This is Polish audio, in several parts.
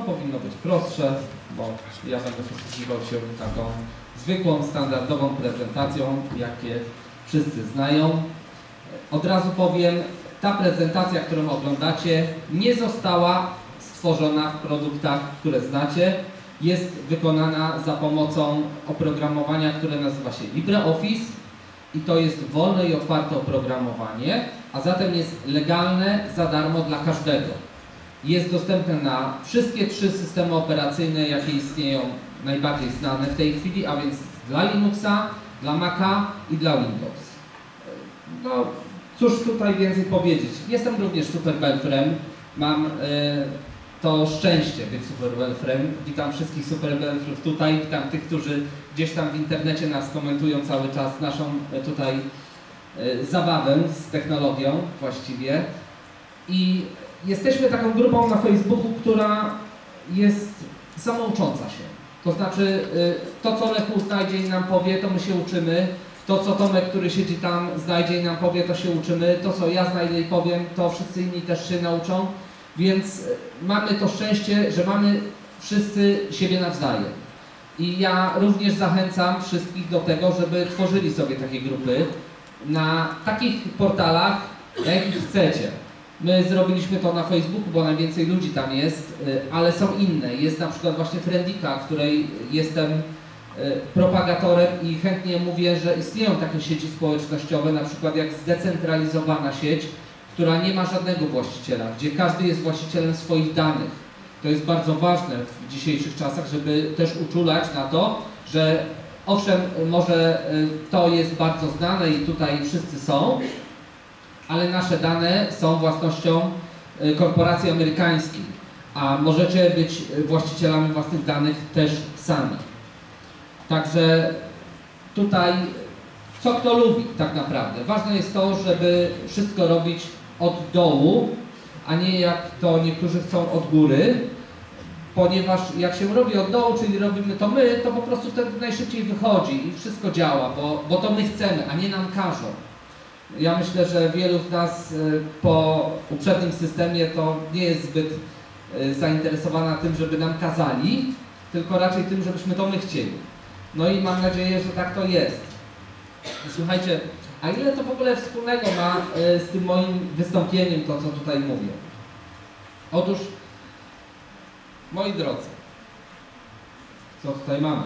powinno być prostsze, bo ja będę posługiwał się taką zwykłą, standardową prezentacją, jakie wszyscy znają. Od razu powiem, ta prezentacja, którą oglądacie, nie została stworzona w produktach, które znacie. Jest wykonana za pomocą oprogramowania, które nazywa się LibreOffice i to jest wolne i otwarte oprogramowanie, a zatem jest legalne za darmo dla każdego. Jest dostępne na wszystkie 3 systemy operacyjne, jakie istnieją, najbardziej znane w tej chwili, a więc dla Linuxa, dla Maca i dla Windows. No, cóż tutaj więcej powiedzieć. Jestem również superbelfrem, mam to szczęście być superbelfrem. Witam wszystkich superbelfrów tutaj, witam tych, którzy gdzieś tam w internecie nas komentują cały czas, naszą tutaj zabawę z technologią właściwie. I jesteśmy taką grupą na Facebooku, która jest samoucząca się. To znaczy, to co Lechu znajdzie i nam powie, to my się uczymy. To co Tomek, który siedzi tam, znajdzie i nam powie, to się uczymy. To co ja znajdę i powiem, to wszyscy inni też się nauczą. Więc mamy to szczęście, że mamy wszyscy siebie nawzajem. I ja również zachęcam wszystkich do tego, żeby tworzyli sobie takie grupy na takich portalach, na jakich chcecie. My zrobiliśmy to na Facebooku, bo najwięcej ludzi tam jest, ale są inne. Jest na przykład właśnie Friendika, której jestem propagatorem i chętnie mówię, że istnieją takie sieci społecznościowe, na przykład jak zdecentralizowana sieć, która nie ma żadnego właściciela, gdzie każdy jest właścicielem swoich danych. To jest bardzo ważne w dzisiejszych czasach, żeby też uczulać na to, że owszem, może to jest bardzo znane i tutaj wszyscy są, ale nasze dane są własnością korporacji amerykańskich, a możecie być właścicielami własnych danych też sami. Także tutaj co kto lubi tak naprawdę. Ważne jest to, żeby wszystko robić od dołu, a nie jak to niektórzy chcą od góry, ponieważ jak się robi od dołu, czyli robimy to my, to po prostu wtedy najszybciej wychodzi i wszystko działa, bo to my chcemy, a nie nam każą. Ja myślę, że wielu z nas po poprzednim systemie to nie jest zbyt zainteresowana tym, żeby nam kazali, tylko raczej tym, żebyśmy to my chcieli. No i mam nadzieję, że tak to jest. Słuchajcie, a ile to w ogóle wspólnego ma z tym moim wystąpieniem, to co tutaj mówię? Otóż, moi drodzy, co tutaj mamy?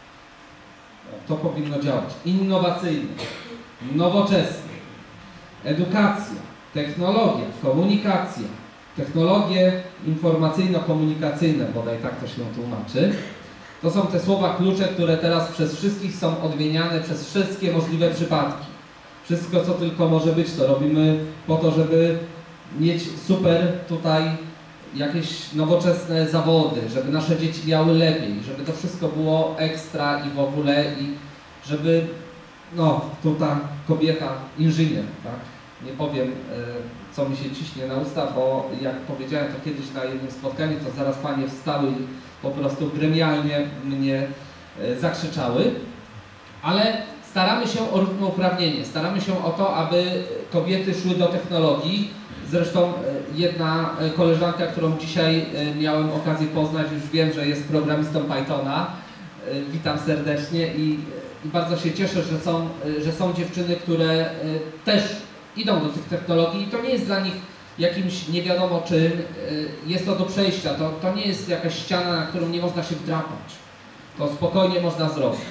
To powinno działać. Innowacyjne, nowoczesne, edukacja, technologia, komunikacja, technologie informacyjno-komunikacyjne, bodaj tak to się tłumaczy. To są te słowa klucze, które teraz przez wszystkich są odmieniane przez wszystkie możliwe przypadki. Wszystko, co tylko może być, to robimy po to, żeby mieć super tutaj jakieś nowoczesne zawody, żeby nasze dzieci miały lepiej, żeby to wszystko było ekstra i w ogóle i żeby, no, tu ta kobieta, inżynier, tak? Nie powiem, co mi się ciśnie na usta, bo jak powiedziałem to kiedyś na jednym spotkaniu, to zaraz panie wstały i po prostu gremialnie mnie zakrzyczały, ale staramy się o równouprawnienie, staramy się o to, aby kobiety szły do technologii. Zresztą jedna koleżanka, którą dzisiaj miałem okazję poznać, już wiem, że jest programistą Pythona. Witam serdecznie i bardzo się cieszę, że są dziewczyny, które też idą do tych technologii i to nie jest dla nich jakimś nie wiadomo czym, jest to do przejścia, to nie jest jakaś ściana, na którą nie można się wdrapać. To spokojnie można zrobić.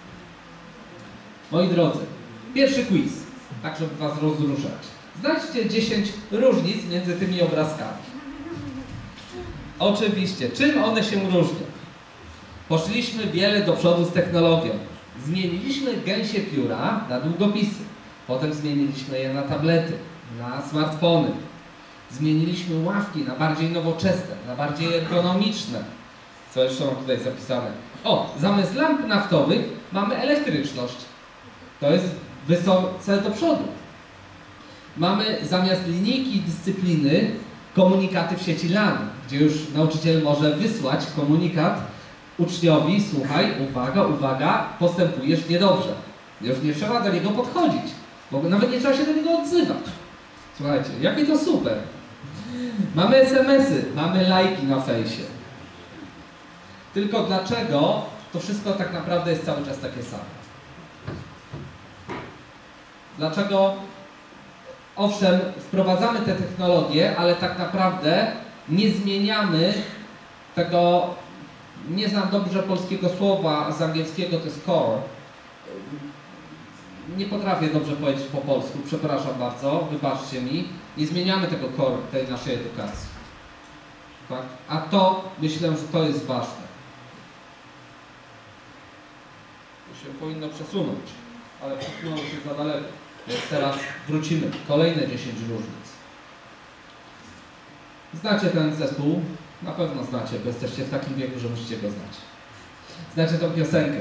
Moi drodzy, pierwszy quiz, tak żeby was rozruszać. Znajdźcie 10 różnic między tymi obrazkami. Oczywiście, czym one się różnią? Poszliśmy wiele do przodu z technologią. Zmieniliśmy gęsie pióra na długopisy. Potem zmieniliśmy je na tablety, na smartfony. Zmieniliśmy ławki na bardziej nowoczesne, na bardziej ergonomiczne. Co jeszcze mam tutaj zapisane? O, zamiast lamp naftowych mamy elektryczność. To jest wysoce do przodu. Mamy zamiast linijki dyscypliny komunikaty w sieci LAN, gdzie już nauczyciel może wysłać komunikat uczniowi: słuchaj, uwaga, uwaga, postępujesz niedobrze. Już nie trzeba do niego podchodzić, bo nawet nie trzeba się do niego odzywać. Słuchajcie, jakie to super. Mamy SMS-y, mamy lajki na fejsie. Tylko dlaczego to wszystko tak naprawdę jest cały czas takie samo? Dlaczego, owszem, wprowadzamy te technologie, ale tak naprawdę nie zmieniamy tego, nie znam dobrze polskiego słowa, z angielskiego to jest core. Nie potrafię dobrze powiedzieć po polsku, przepraszam bardzo, wybaczcie mi. Nie zmieniamy tego core tej naszej edukacji. Tak? A to, myślę, że to jest ważne. To się powinno przesunąć, ale przesunęło się za daleko. Więc teraz wrócimy. Kolejne 10 różnic. Znacie ten zespół? Na pewno znacie, bo jesteście w takim wieku, że musicie go znać. Znacie tą piosenkę.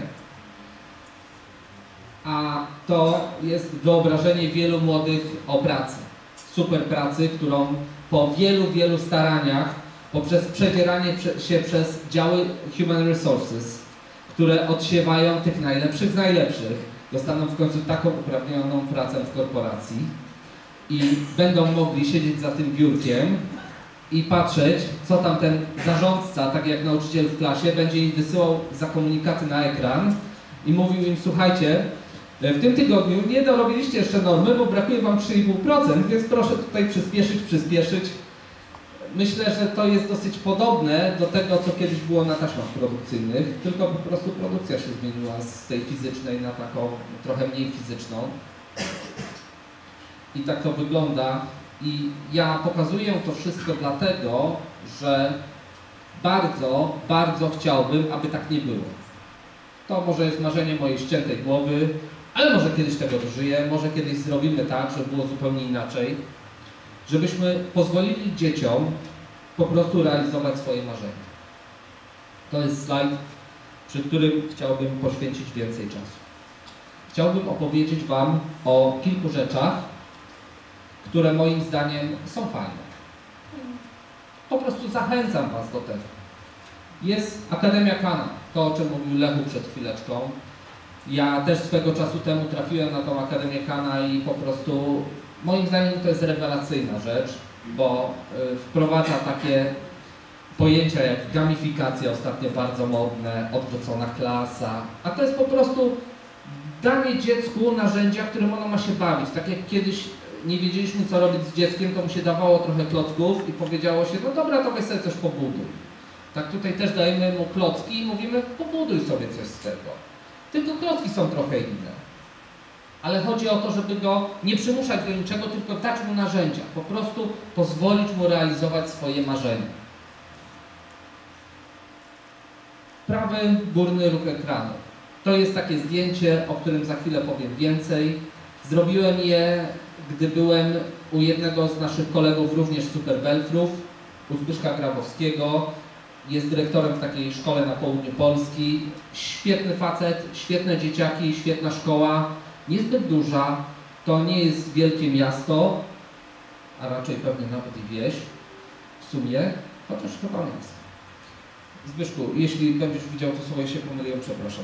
A to jest wyobrażenie wielu młodych o pracy. Super pracy, którą po wielu staraniach, poprzez przedzieranie się przez działy Human Resources, które odsiewają tych najlepszych z najlepszych, dostaną w końcu taką uprawnioną pracę w korporacji i będą mogli siedzieć za tym biurkiem i patrzeć, co tam ten zarządca, tak jak nauczyciel w klasie, będzie im wysyłał za komunikaty na ekran i mówił im: słuchajcie, w tym tygodniu nie dorobiliście jeszcze normy, bo brakuje wam 3,5%, więc proszę tutaj przyspieszyć. Myślę, że to jest dosyć podobne do tego, co kiedyś było na taśmach produkcyjnych, tylko po prostu produkcja się zmieniła z tej fizycznej na taką trochę mniej fizyczną. I tak to wygląda. I ja pokazuję to wszystko dlatego, że bardzo chciałbym, aby tak nie było. To może jest marzenie mojej ściętej głowy, ale może kiedyś tego dożyję, może kiedyś zrobimy tak, żeby było zupełnie inaczej. Żebyśmy pozwolili dzieciom po prostu realizować swoje marzenia. To jest slajd, przy którym chciałbym poświęcić więcej czasu. Chciałbym opowiedzieć wam o kilku rzeczach, które moim zdaniem są fajne. Po prostu zachęcam was do tego. Jest Akademia Kana, to o czym mówił Lechu przed chwileczką. Ja też swego czasu temu trafiłem na tą Akademię Kana i po prostu moim zdaniem to jest rewelacyjna rzecz, bo wprowadza takie pojęcia jak gamifikacja, ostatnio bardzo modne, odwrócona klasa, a to jest po prostu danie dziecku narzędzia, którym ono ma się bawić. Tak jak kiedyś nie wiedzieliśmy, co robić z dzieckiem, to mu się dawało trochę klocków i powiedziało się: no dobra, to weź sobie coś pobuduj. Tak tutaj też dajemy mu klocki i mówimy: pobuduj sobie coś z tego. Tylko klocki są trochę inne. Ale chodzi o to, żeby go nie przymuszać do niczego, tylko dać mu narzędzia. Po prostu pozwolić mu realizować swoje marzenia. Prawy górny róg ekranu. To jest takie zdjęcie, o którym za chwilę powiem więcej. Zrobiłem je, gdy byłem u jednego z naszych kolegów, również superbelfrów, u Zbyszka Grabowskiego. Jest dyrektorem w takiej szkole na południu Polski. Świetny facet, świetne dzieciaki, świetna szkoła. Niezbyt duża, to nie jest wielkie miasto, a raczej pewnie nawet i wieś w sumie, chociaż chyba miasto. Zbyszku, jeśli będziesz widział to słowo, się pomyliłem, przepraszam.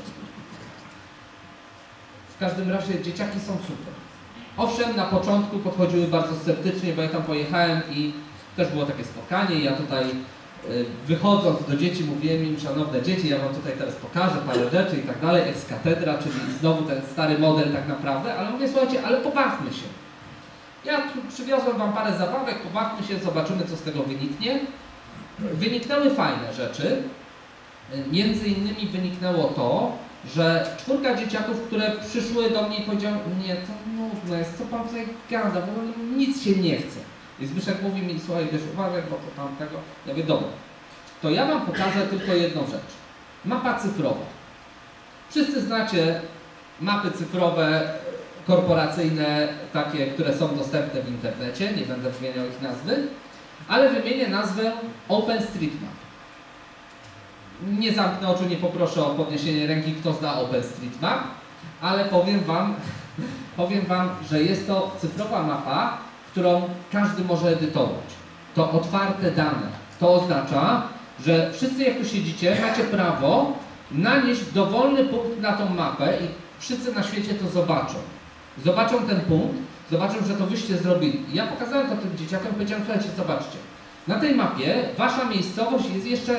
W każdym razie dzieciaki są super. Owszem, na początku podchodziły bardzo sceptycznie, bo ja tam pojechałem i też było takie spotkanie. Ja tutaj wychodząc do dzieci mówiłem im: szanowne dzieci, ja wam tutaj teraz pokażę parę rzeczy i tak dalej, ex cathedra, czyli znowu ten stary model tak naprawdę, ale mówię: słuchajcie, ale pobawmy się. Ja przywiozłem wam parę zabawek, pobawmy się, zobaczymy, co z tego wyniknie. Wyniknęły fajne rzeczy. Między innymi wyniknęło to, że 4 dzieciaków, które przyszły do mnie i powiedziały: nie, to nudne jest, co pan tutaj gada, bo nic się nie chce. I Zbyszek mówi mi: słuchaj, wiesz, uważaj, bo to tamtego. Ja mówię: dobra, to ja wam pokażę tylko jedną rzecz. Mapa cyfrowa. Wszyscy znacie mapy cyfrowe, korporacyjne, takie, które są dostępne w internecie. Nie będę wymieniał ich nazwy, ale wymienię nazwę OpenStreetMap. Nie zamknę oczu, nie poproszę o podniesienie ręki, kto zna OpenStreetMap, ale powiem wam, że jest to cyfrowa mapa, którą każdy może edytować. To otwarte dane. To oznacza, że wszyscy, jak tu siedzicie, macie prawo nanieść dowolny punkt na tą mapę i wszyscy na świecie to zobaczą. Zobaczą ten punkt, zobaczą, że to wyście zrobili. I ja pokazałem to tym dzieciakom, powiedziałem: słuchajcie, zobaczcie. Na tej mapie wasza miejscowość jest jeszcze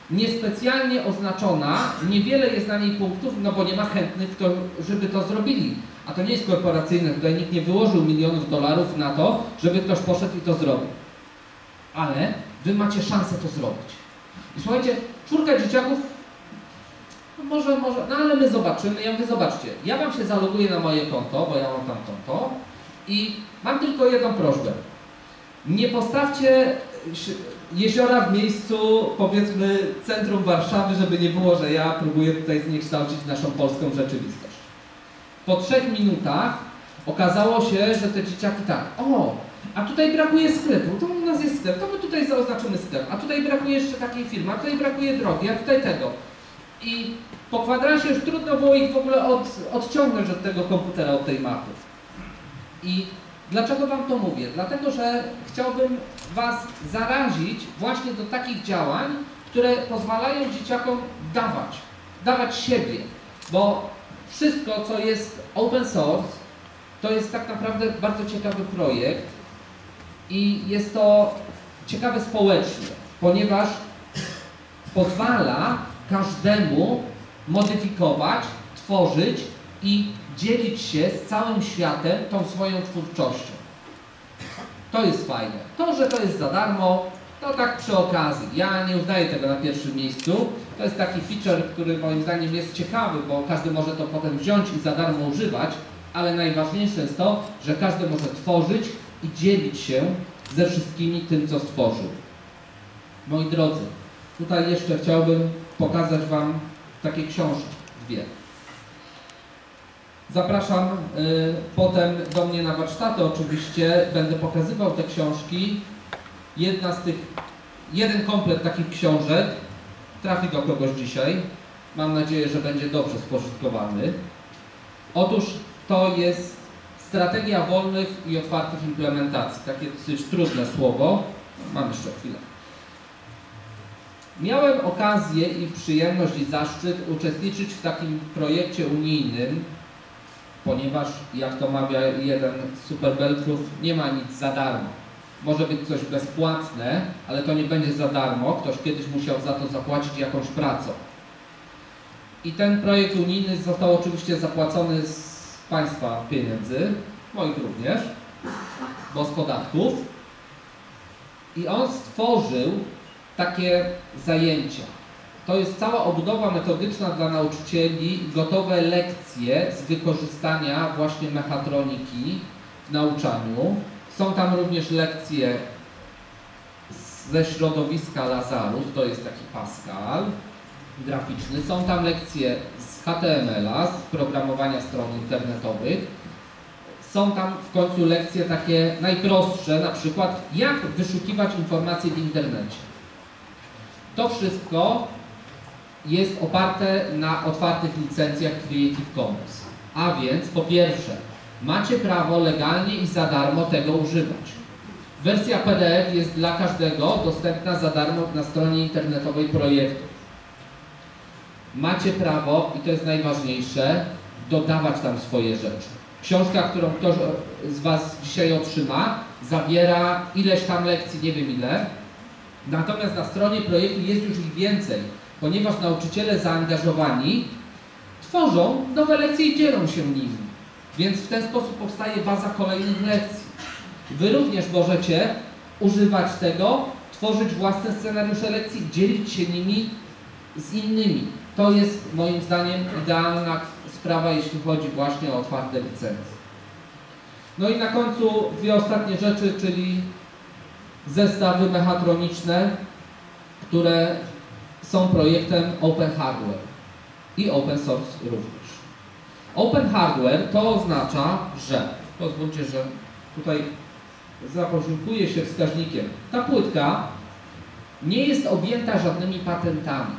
niespecjalnie oznaczona, niewiele jest na niej punktów, no bo nie ma chętnych, żeby to zrobili. A to nie jest korporacyjne, tutaj nikt nie wyłożył milionów dolarów na to, żeby ktoś poszedł i to zrobił. Ale wy macie szansę to zrobić. I słuchajcie, 4 dzieciaków, no może, no ale my zobaczymy. Ja mówię, zobaczcie, ja wam się zaloguję na moje konto, bo ja mam tam konto i mam tylko jedną prośbę. Nie postawcie jeziora w miejscu, powiedzmy, centrum Warszawy, żeby nie było, że ja próbuję tutaj zniekształcić naszą polską rzeczywistość. Po 3 minutach okazało się, że te dzieciaki tak, o, a tutaj brakuje sklepu, to u nas jest sklep, to my tutaj zaoznaczymy sklep, a tutaj brakuje jeszcze takiej firmy, a tutaj brakuje drogi, a tutaj tego. I po kwadransie już trudno było ich w ogóle odciągnąć od tego komputera, od tej mapy. I dlaczego wam to mówię? Dlatego, że chciałbym was zarazić właśnie do takich działań, które pozwalają dzieciakom dawać siebie, bo wszystko, co jest open source, to jest tak naprawdę bardzo ciekawy projekt i jest to ciekawe społecznie, ponieważ pozwala każdemu modyfikować, tworzyć i dzielić się z całym światem tą swoją twórczością. To jest fajne. To, że to jest za darmo, to tak przy okazji. Ja nie uznaję tego na pierwszym miejscu. To jest taki feature, który moim zdaniem jest ciekawy, bo każdy może to potem wziąć i za darmo używać, ale najważniejsze jest to, że każdy może tworzyć i dzielić się ze wszystkimi tym, co stworzył. Moi drodzy, tutaj jeszcze chciałbym pokazać wam takie książki, 2. Zapraszam potem do mnie na warsztaty, oczywiście będę pokazywał te książki. Jeden komplet takich książek trafi do kogoś dzisiaj. Mam nadzieję, że będzie dobrze spożytkowany. Otóż to jest strategia wolnych i otwartych implementacji. Takie dosyć trudne słowo. Mam jeszcze chwilę. Miałem okazję i przyjemność i zaszczyt uczestniczyć w takim projekcie unijnym, ponieważ, jak to mawia jeden z superbeltrów, nie ma nic za darmo. Może być coś bezpłatne, ale to nie będzie za darmo. Ktoś kiedyś musiał za to zapłacić jakąś pracą. I ten projekt unijny został oczywiście zapłacony z państwa pieniędzy, moich również, bo z podatków. I on stworzył takie zajęcia. To jest cała obudowa metodyczna dla nauczycieli, gotowe lekcje z wykorzystania właśnie mechatroniki w nauczaniu. Są tam również lekcje ze środowiska Lazarus, to jest taki Pascal graficzny. Są tam lekcje z HTML-a, z programowania stron internetowych. Są tam w końcu lekcje takie najprostsze, na przykład jak wyszukiwać informacje w internecie. To wszystko jest oparte na otwartych licencjach Creative Commons. A więc po pierwsze, macie prawo legalnie i za darmo tego używać. Wersja PDF jest dla każdego dostępna za darmo na stronie internetowej projektu. Macie prawo, i to jest najważniejsze, dodawać tam swoje rzeczy. Książka, którą ktoś z was dzisiaj otrzyma, zawiera ileś tam lekcji, nie wiem ile. Natomiast na stronie projektu jest już ich więcej, ponieważ nauczyciele zaangażowani tworzą nowe lekcje i dzielą się nimi. Więc w ten sposób powstaje baza kolejnych lekcji. Wy również możecie używać tego, tworzyć własne scenariusze lekcji, dzielić się nimi z innymi. To jest moim zdaniem idealna sprawa, jeśli chodzi właśnie o otwarte licencje. No i na końcu 2 ostatnie rzeczy, czyli zestawy mechatroniczne, które są projektem Open Hardware i Open Source również. Open Hardware to oznacza, że, pozwólcie, że tutaj zaposiłkuję się wskaźnikiem, ta płytka nie jest objęta żadnymi patentami.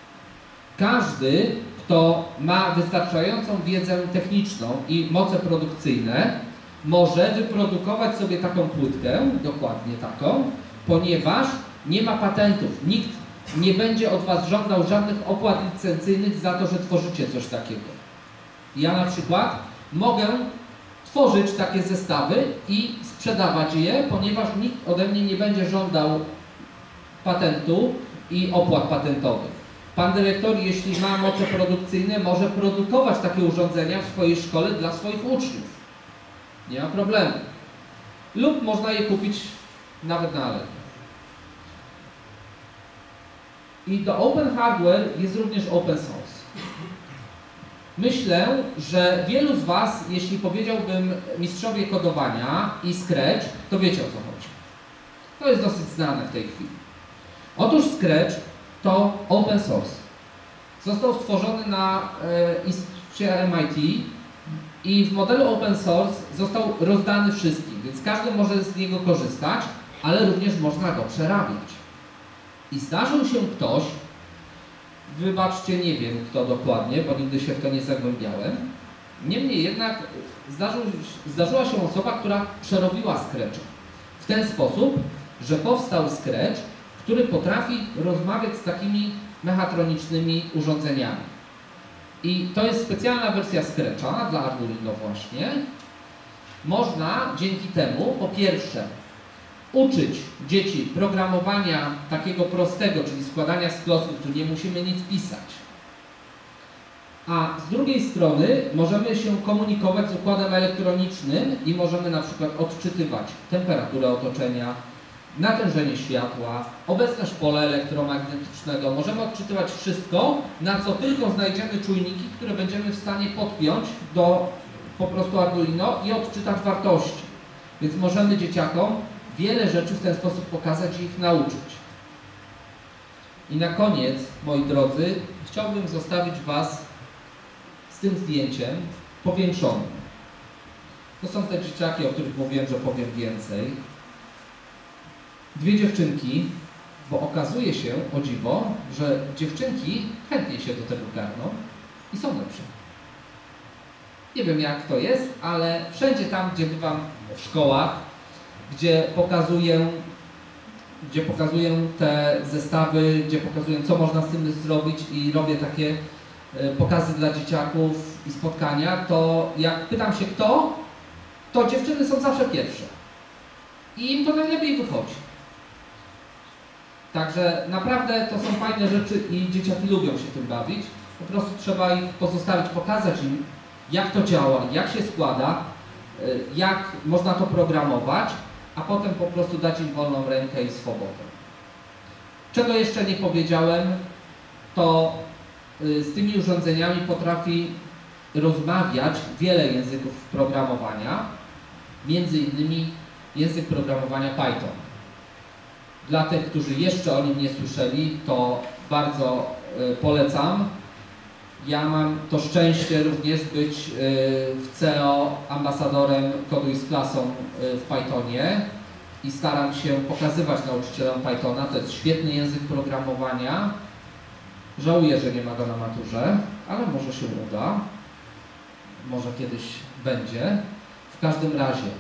Każdy, kto ma wystarczającą wiedzę techniczną i moce produkcyjne, może wyprodukować sobie taką płytkę, dokładnie taką, ponieważ nie ma patentów. Nikt nie będzie od was żądał żadnych opłat licencyjnych za to, że tworzycie coś takiego. Ja na przykład mogę tworzyć takie zestawy i sprzedawać je, ponieważ nikt ode mnie nie będzie żądał patentu i opłat patentowych. Pan dyrektor, jeśli ma moce produkcyjne, może produkować takie urządzenia w swojej szkole dla swoich uczniów. Nie ma problemu. Lub można je kupić nawet na Allegro. I do Open Hardware jest również Open Source. Myślę, że wielu z Was, jeśli powiedziałbym mistrzowie kodowania i Scratch, to wiecie, o co chodzi. To jest dosyć znane w tej chwili. Otóż Scratch to Open Source. Został stworzony na Instytucie MIT i w modelu Open Source został rozdany wszystkim, więc każdy może z niego korzystać, ale również można go przerabiać. I zdarzył się ktoś, wybaczcie, nie wiem kto dokładnie, bo nigdy się w to nie zagłębiałem, niemniej jednak zdarzyła się osoba, która przerobiła Scratcha w ten sposób, że powstał Scratch, który potrafi rozmawiać z takimi mechatronicznymi urządzeniami. I to jest specjalna wersja Scratcha dla Arduino właśnie. Można dzięki temu, po pierwsze, uczyć dzieci programowania takiego prostego, czyli składania z klocków, tu nie musimy nic pisać. A z drugiej strony możemy się komunikować z układem elektronicznym i możemy na przykład odczytywać temperaturę otoczenia, natężenie światła, obecność pola elektromagnetycznego. Możemy odczytywać wszystko, na co tylko znajdziemy czujniki, które będziemy w stanie podpiąć do po prostu Arduino i odczytać wartości. Więc możemy dzieciakom wiele rzeczy w ten sposób pokazać i ich nauczyć. I na koniec, moi drodzy, chciałbym zostawić Was z tym zdjęciem powiększonym. To są te dzieciaki, o których mówiłem, że powiem więcej. Dwie dziewczynki, bo okazuje się, o dziwo, że dziewczynki chętnie się do tego garną i są lepsze. Nie wiem jak to jest, ale wszędzie tam, gdzie bywam w szkołach, gdzie pokazuję te zestawy, gdzie pokazuję, co można z tym zrobić i robię takie pokazy dla dzieciaków i spotkania, to jak pytam się kto, to dziewczyny są zawsze pierwsze. I im to najlepiej wychodzi. Także naprawdę to są fajne rzeczy i dzieciaki lubią się tym bawić. Po prostu trzeba ich pozostawić, pokazać im, jak to działa, jak się składa, jak można to programować, a potem po prostu dać im wolną rękę i swobodę. Czego jeszcze nie powiedziałem, to z tymi urządzeniami potrafi rozmawiać wiele języków programowania, między innymi język programowania Python. Dla tych, którzy jeszcze o nim nie słyszeli, to bardzo polecam. Ja mam to szczęście również być w CEO ambasadorem Koduj z klasą w Pythonie i staram się pokazywać nauczycielom Pythona. To jest świetny język programowania. Żałuję, że nie ma go na maturze, ale może się uda. Może kiedyś będzie. W każdym razie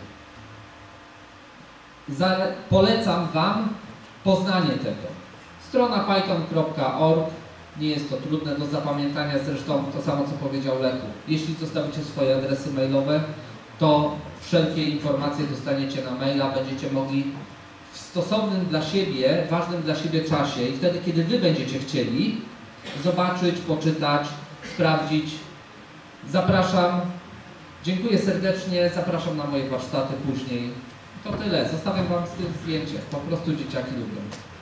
polecam Wam poznanie tego. Strona python.org. Nie jest to trudne do zapamiętania, zresztą to samo co powiedział Lechu. Jeśli zostawicie swoje adresy mailowe, to wszelkie informacje dostaniecie na maila, będziecie mogli w stosownym dla siebie, ważnym dla siebie czasie i wtedy, kiedy Wy będziecie chcieli, zobaczyć, poczytać, sprawdzić. Zapraszam, dziękuję serdecznie, zapraszam na moje warsztaty później. To tyle, zostawiam Wam z tym zdjęcie, po prostu dzieciaki lubią.